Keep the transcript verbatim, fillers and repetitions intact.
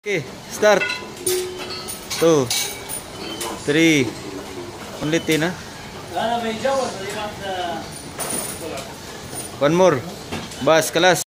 Okay, start. Two, three. Ulitin na. One more. Bas, kalas.